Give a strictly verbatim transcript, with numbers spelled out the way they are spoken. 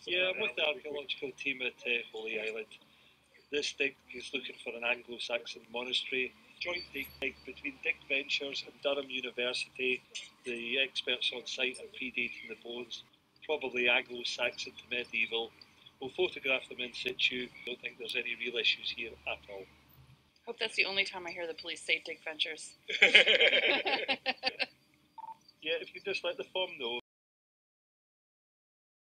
Yeah, I'm with the archaeological team at uh, Holy Island. This dig is looking for an Anglo-Saxon monastery. Joint dig between DigVentures and Durham University. The experts on site are predating the bones, probably Anglo-Saxon to medieval. We'll photograph them in situ. Don't think there's any real issues here at all. Hope that's the only time I hear the police say DigVentures. Yeah, if you just let the firm know.